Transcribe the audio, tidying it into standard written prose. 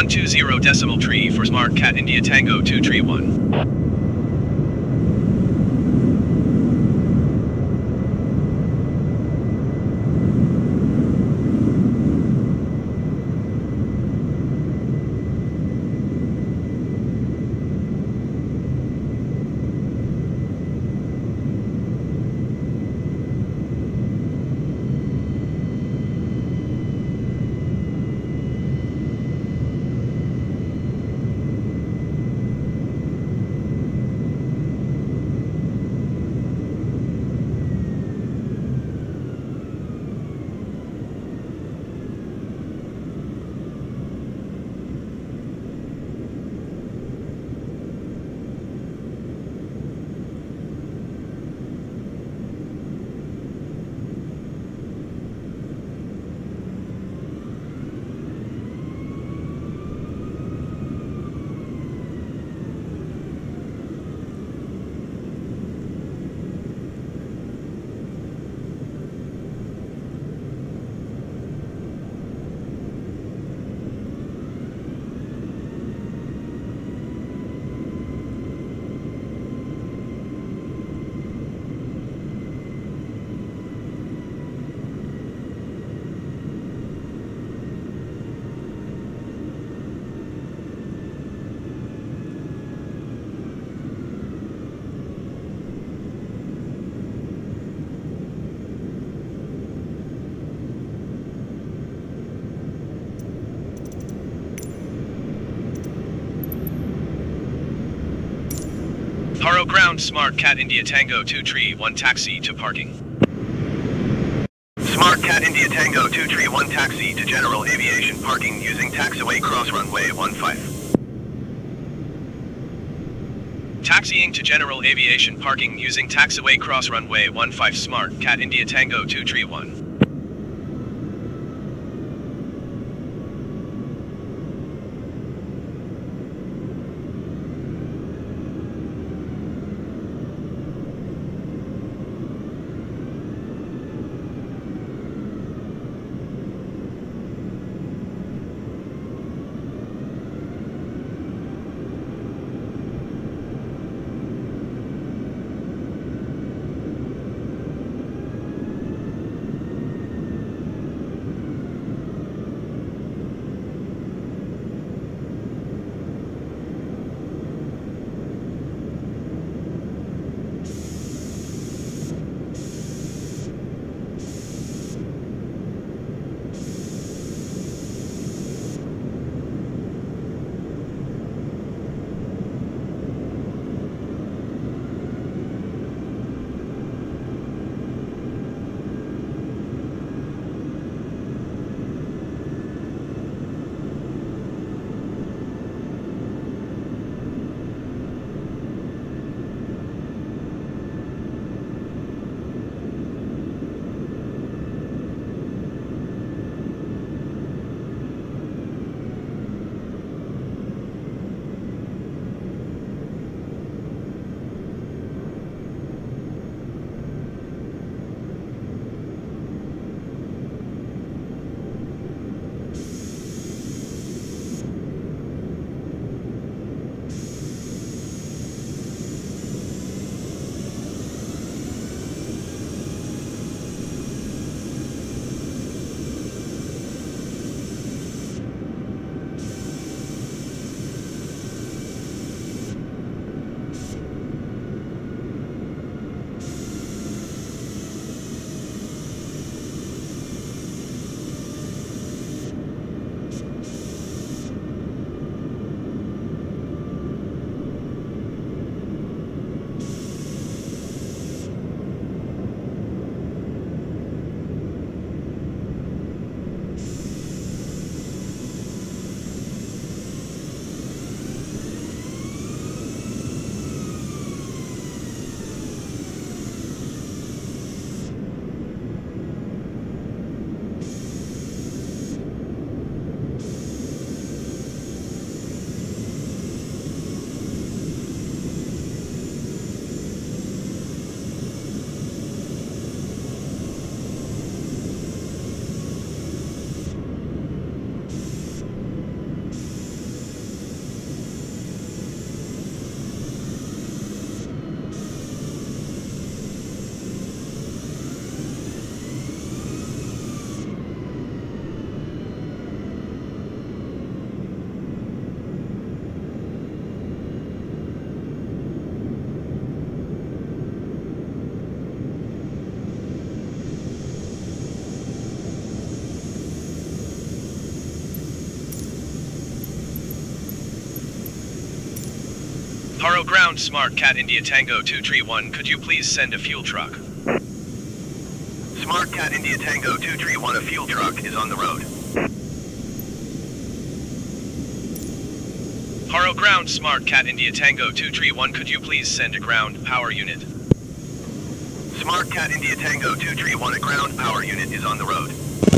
120 decimal tree for Smart Cat India Tango 2 tree 1. Haro ground Smart Cat India Tango 2 tree 1 taxi to parking. Smart Cat India Tango 2 tree 1 taxi to general aviation parking using taxiway cross runway 15. Taxiing to general aviation parking using taxiway cross runway 15 Smart Cat India Tango 2 tree 1. Haro ground Smart Cat India Tango 231, could you please send a fuel truck? Smart Cat India Tango 231, a fuel truck is on the road. Haro ground Smart Cat India Tango 231, could you please send a ground power unit? Smart Cat India Tango 231, a ground power unit is on the road.